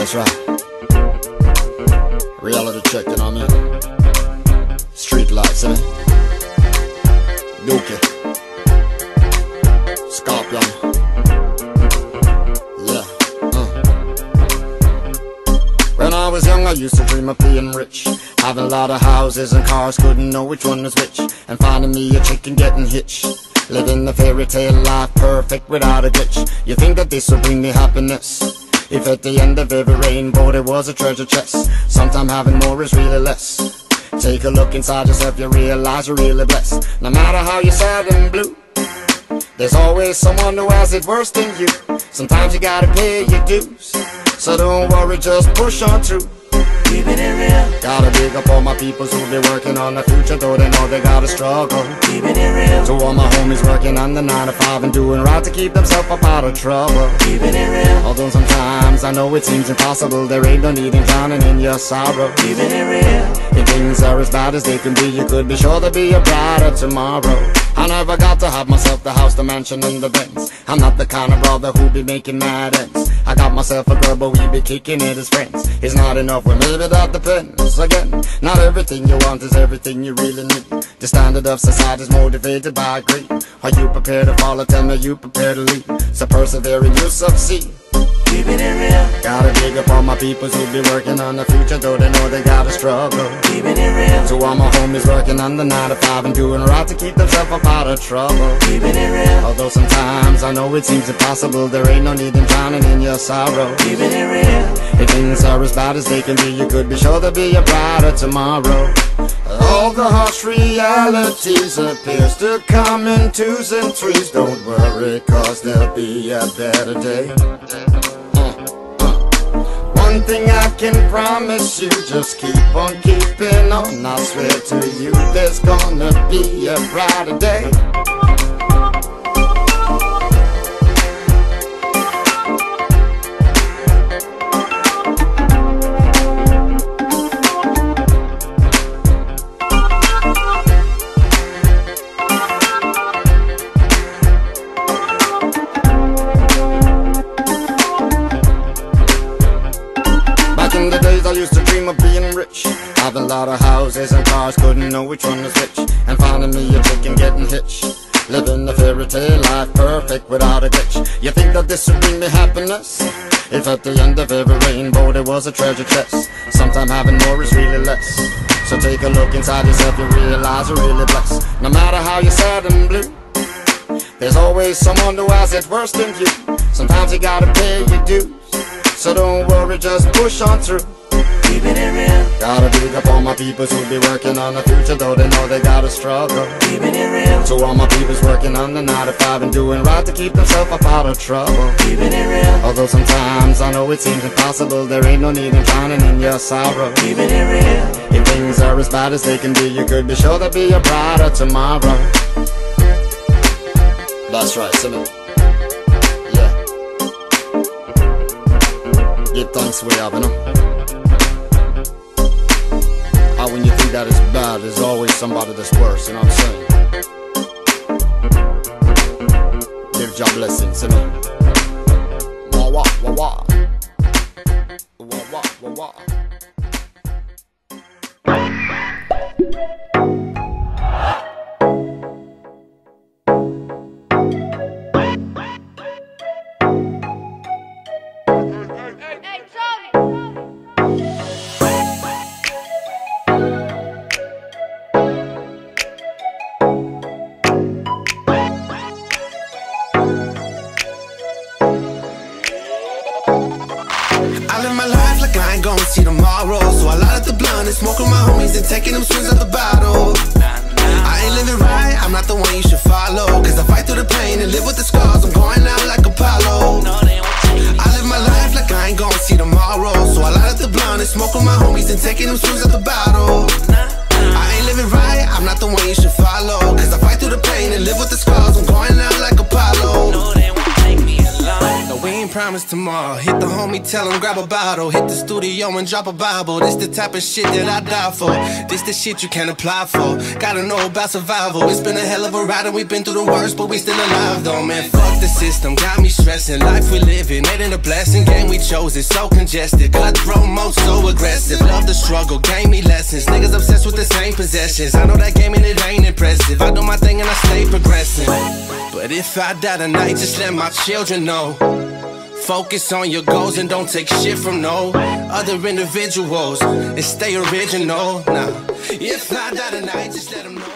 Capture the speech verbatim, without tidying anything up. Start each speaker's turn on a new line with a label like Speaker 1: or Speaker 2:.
Speaker 1: That's right. Reality check, you know what I mean? Street lights, innit? Dookie. Scorpion. Yeah. Uh. When I was young, I used to dream of being rich, having a lot of houses and cars, couldn't know which one was which, and finding me a chick and getting hitched. Living the fairy tale life, perfect without a glitch. You think that this will bring me happiness? If at the end of every rainbow there was a treasure chest, sometime having more is really less. Take a look inside yourself, you realize you're really blessed. No matter how you're sad and blue, there's always someone who has it worse than you. Sometimes you gotta pay your dues, so don't worry, just push on through. Keeping it real. Gotta big up all my peoples who be working on the future, though they know they gotta struggle. Keeping it real. To all my homies working on the nine to five and doing right to keep themselves up out of trouble. Keeping it real. Although sometimes I know it seems impossible, there ain't no need in drowning in your sorrow. Keeping it real. If things are as bad as they can be, you could be sure to be a brighter tomorrow. I never got to have myself the house, the mansion and the Benz. I'm not the kind of brother who be making mad ends. I got myself a girl, but we be kicking it as friends. It's not enough, well maybe that depends. Again, not everything you want is everything you really need. The standard of society is motivated by greed. Are you prepared to follow? Tell me, you prepared to lead. So persevere and you succeed. Keeping it real. Gotta dig up all my peoples who be working on the future, though they know they gotta struggle. Keeping it real. To all my homies working on the nine to five and doing right to keep themselves up out of trouble. Keeping it real. Although sometimes I know it seems impossible, there ain't no need in drowning in your sorrow. Keeping it real. If things are as bad as they can be, you could be sure to be a brighter tomorrow. All the harsh realities appears to come in twos and threes. Don't worry, cause there'll be a better day. One thing I can promise you, just keep on keeping on. I swear to you, there's gonna be a brighter day. In the days I used to dream of being rich, having a lot of houses and cars, couldn't know which one was which, and finding me a chick and getting hitched. Living the fairy tale life, perfect without a glitch. You think that this would bring me happiness? If at the end of every rainbow there was a treasure chest, sometime having more is really less. So take a look inside yourself, you realize you're really blessed. No matter how you're sad and blue, there's always someone who has it worse than you. Sometimes you gotta pay your dues, so don't worry, just push on through. Keeping it real. Gotta big up all my peoples who be working on the future, though they know they gotta struggle. Keeping it real. To all my peoples working on the nine to five and doing right to keep themselves up out of trouble. Keeping it real. Although sometimes I know it seems impossible, there ain't no need in drowning in your sorrow. Keeping it real. If things are as bad as they can be, you could be sure to be a brighter tomorrow. That's right, Simon. Give thanks way up, you know. How when you think that is bad, there's always somebody that's worse, you know what I'm saying? Give your blessings, you know. Wah wah wah wah. Wah wah wah wah.
Speaker 2: Gonna see tomorrow, so I light up the blunt and smoke with my homies and taking them swings at the bottle. I ain't living right, I'm not the one you should follow, cause I fight through the pain and live with the scars. I'm going out like Apollo. I live my life like I ain't gonna see tomorrow, so I light up the blunt and smoke with my homies and taking them swings at the bottle. I ain't living right, I'm not the one you should follow, cause I fight through the pain and live with the scars. I'm going out like Apollo. No, we ain't promise tomorrow. Hit the homie, tell him grab a bottle. Hit the studio and drop a Bible. This the type of shit that I die for. This the shit you can't apply for. Gotta know about survival. It's been a hell of a ride and we've been through the worst, but we still alive though, man. Fuck the system, got me stressing. Life we living, it ain't a blessing. Game we chose, it's so congested. Cutthroat mode, so aggressive. Love the struggle, gave me lessons. Niggas obsessed with the same possessions. I know that game and it ain't impressive. I do my thing and I stay progressing. But if I die tonight, just let my children know. Focus on your goals and don't take shit from no other individuals. And stay original. Nah, if I die tonight, just let them know.